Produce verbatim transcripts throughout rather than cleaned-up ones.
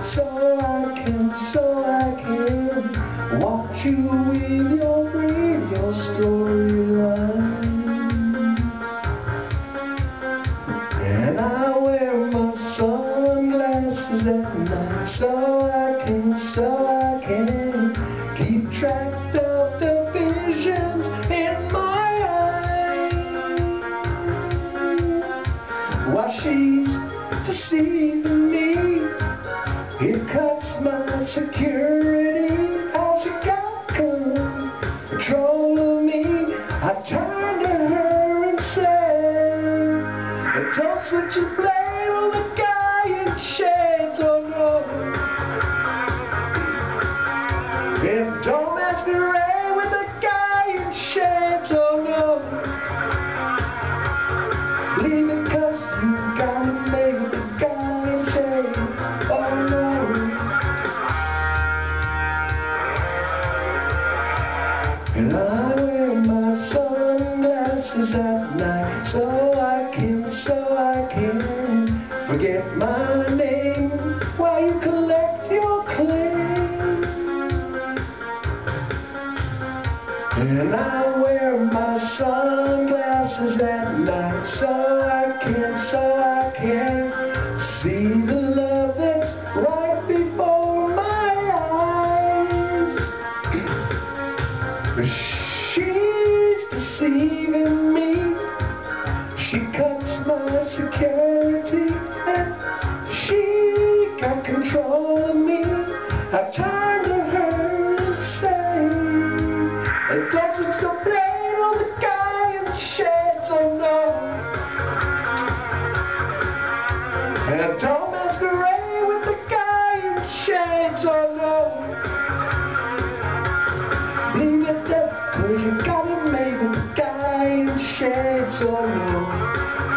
So I can, so I can watch you in your dream, your storylines. And I wear my sunglasses at night, so I can, so I can keep track of the visions in my eyes. While she's deceiving me, it cuts my security. How she got control of me. I turn to her and say, don't switch your blade on the guy in shades, oh no. And don't masquerade with the guy in shades, oh no. Leave it 'cause you got it made with the guy in shades, oh no. And I wear my sunglasses at night, so I can, so I can forget my name while you collect your claim. And I wear my sunglasses at night, so I can, so I can see the love that's right before my eyes. She's deceiving me. She cuts my security and she got control of me. I turn to her and say, it doesn't so blade on the guy in shades, oh no. And don't masquerade with the guy in shades, oh no. Leave it there, 'cause you got it made with the guy in shades, oh no.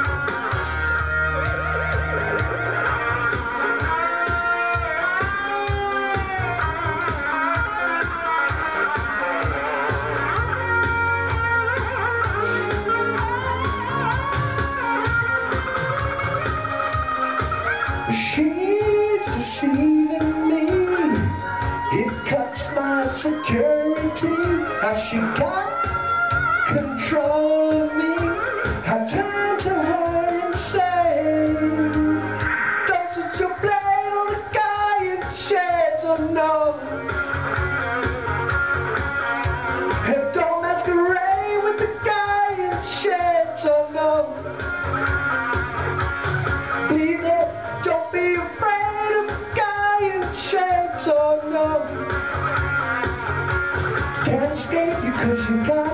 She's deceiving me. It cuts my security. How she got control of me. I turn to her and say, doesn't your blade on the guy in shades, oh no. And don't masquerade with the guy in shades, oh no. Be there. Don't be afraid of the guy in shades, oh no. Can't escape you 'cause you got